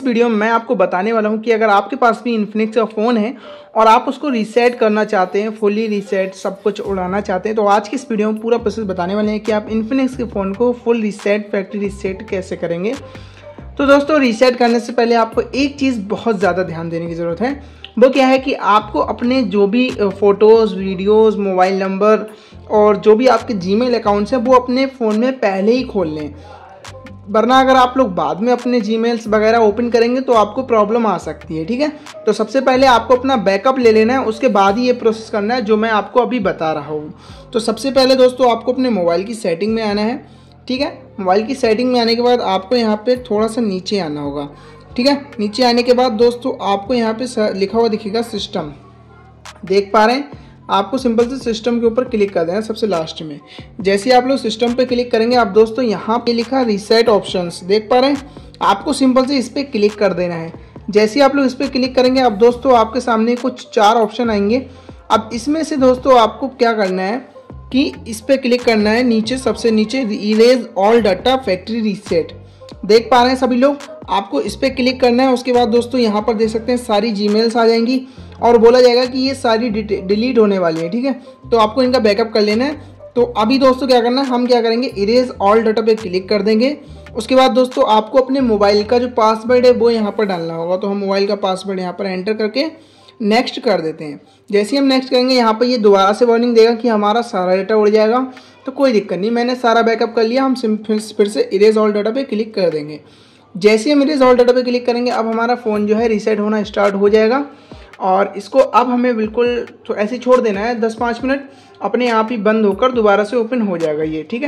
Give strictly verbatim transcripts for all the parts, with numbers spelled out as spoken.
Video में मैं आपको बताने वाला हूं कि अगर आपके पास भी इन्फिनिक्स का फ़ोन है और आप उसको रीसेट करना चाहते हैं, फुली रीसेट सब कुछ उड़ाना चाहते हैं, तो आज की इस वीडियो में पूरा प्रोसेस बताने वाले हैं कि आप इन्फिनिक्स के फ़ोन को फुल रीसेट, फैक्ट्री रीसेट कैसे करेंगे। तो दोस्तों, रीसेट करने से पहले आपको एक चीज़ बहुत ज़्यादा ध्यान देने की ज़रूरत है। वो क्या है कि आपको अपने जो भी फ़ोटोज़, वीडियोज़, मोबाइल नंबर और जो भी आपके जीमेल अकाउंट्स हैं वो अपने फ़ोन में पहले ही खोल लें, वरना अगर आप लोग बाद में अपने जीमेल्स वगैरह ओपन करेंगे तो आपको प्रॉब्लम आ सकती है। ठीक है, तो सबसे पहले आपको अपना बैकअप ले लेना है, उसके बाद ही ये प्रोसेस करना है जो मैं आपको अभी बता रहा हूँ। तो सबसे पहले दोस्तों आपको अपने मोबाइल की सेटिंग में आना है। ठीक है, मोबाइल की सेटिंग में आने के बाद आपको यहाँ पे थोड़ा सा नीचे आना होगा। ठीक है, नीचे आने के बाद दोस्तों आपको यहाँ पे लिखा हुआ दिखेगा सिस्टम, देख पा रहे हैं। आपको सिंपल से सिस्टम के ऊपर क्लिक कर देना है सबसे लास्ट में। जैसे ही आप लोग सिस्टम पे क्लिक करेंगे, आप दोस्तों यहाँ पे लिखा रीसेट ऑप्शंस, देख पा रहे हैं। आपको सिंपल से इस पर क्लिक कर देना है। जैसे ही आप लोग इस पर क्लिक करेंगे, अब दोस्तों आपके सामने कुछ चार ऑप्शन आएंगे। अब इसमें से दोस्तों आपको क्या करना है कि इस पर क्लिक करना है, नीचे सबसे नीचे erase all data factory reset, देख पा रहे हैं सभी लोग। आपको इस पर क्लिक करना है। उसके बाद दोस्तों यहाँ पर देख सकते हैं सारी जीमेल्स आ जाएंगी और बोला जाएगा कि ये सारी डिलीट होने वाली है। ठीक है, तो आपको इनका बैकअप कर लेना है। तो अभी दोस्तों क्या करना है, हम क्या करेंगे, इरेज ऑल डाटा पे क्लिक कर देंगे। उसके बाद दोस्तों आपको अपने मोबाइल का जो पासवर्ड है वो यहाँ पर डालना होगा। तो हम मोबाइल का पासवर्ड यहाँ पर एंटर करके नेक्स्ट कर देते हैं। जैसे ही हम नेक्स्ट करेंगे, यहाँ पर ये दोबारा से वार्निंग देगा कि हमारा सारा डाटा उड़ जाएगा। तो कोई दिक्कत नहीं, मैंने सारा बैकअप कर लिया। हम फिर से इरेज ऑल डाटा पे क्लिक कर देंगे। जैसे हम इरेज ऑल डाटा पे क्लिक करेंगे, अब हमारा फ़ोन जो है रीसेट होना स्टार्ट हो जाएगा। और इसको अब हमें बिल्कुल तो ऐसे छोड़ देना है दस पाँच मिनट, अपने आप ही बंद होकर दोबारा से ओपन हो जाएगा ये। ठीक है,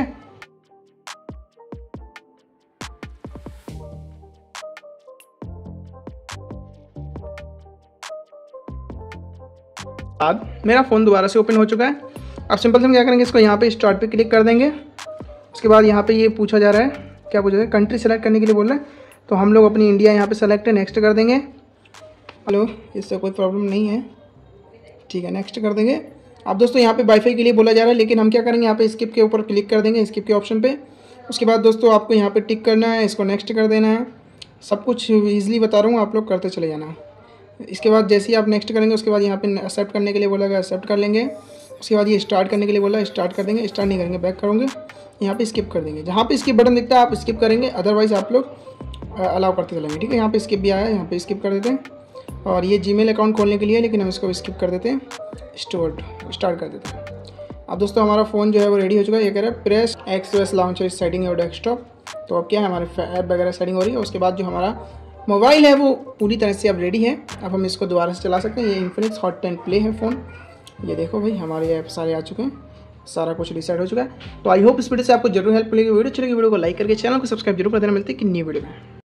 बाद मेरा फ़ोन दोबारा से ओपन हो चुका है। अब सिंपल से हम क्या करेंगे, इसको यहाँ पे स्टार्ट पे क्लिक कर देंगे। उसके बाद यहाँ पे ये पूछा जा रहा है, क्या पूछा जा रहा है, कंट्री सेलेक्ट करने के लिए बोल रहा है। तो हम लोग अपनी इंडिया यहाँ पे सेलेक्ट है, नेक्स्ट कर देंगे। हेलो, इससे कोई प्रॉब्लम नहीं है। ठीक है, नेक्स्ट कर देंगे। अब दोस्तों यहाँ पे वाईफाई के लिए बोला जा रहा है, लेकिन हम क्या करेंगे, यहाँ पे स्किप के ऊपर क्लिक कर देंगे, स्किप के ऑप्शन पे। उसके बाद दोस्तों आपको यहाँ पे टिक करना है, इसको नेक्स्ट कर देना है। सब कुछ ईजिली बता रहा हूँ, आप लोग करते चले जाना। इसके बाद जैसे ही आप नेक्स्ट करेंगे, उसके बाद यहाँ पे एक्सेप्ट करने के लिए बोला गया, एक्सेप्ट कर लेंगे। उसके बाद ये स्टार्ट करने के लिए बोला, स्टार्ट कर देंगे। स्टार्ट नहीं करेंगे, बैक करोगे, यहाँ पे स्किप कर देंगे। जहाँ पे स्किप बटन दिखता है आप स्किप करेंगे, अदरवाइज आप लोग अलाउ करते चलेंगे। ठीक है, यहाँ पे स्किप भी आया है, यहाँ पे स्किप कर देते हैं। और ये जीमेल अकाउंट खोलने के लिए, लेकिन हम इसको स्किप कर देते हैं, स्टोर स्टार्ट कर देते हैं। अब दोस्तों हमारा फ़ोन जो है वो रेडी हो चुका है। ये कह रहा है press X O S launcher setting है डेस्कटॉप। तो अब क्या है, हमारे ऐप वगैरह सेटिंग हो रही है। उसके बाद जो हमारा मोबाइल है वो पूरी तरह से अब रेडी है। अब हम इसको दोबारा से चला सकते हैं। ये इन्फिनिक्स हॉट टेन प्ले है फ़ोन। ये देखो भाई, हमारे ऐप सारे आ चुके हैं, सारा कुछ डिसाइड हो चुका है। तो आई होप इस वीडियो से आपको जरूर हेल्प मिलेगी। वीडियो अच्छी लगी वीडियो को लाइक करके चैनल को सब्सक्राइब जरूर कर देना। मिलते हैं कि न्यू वीडियो में।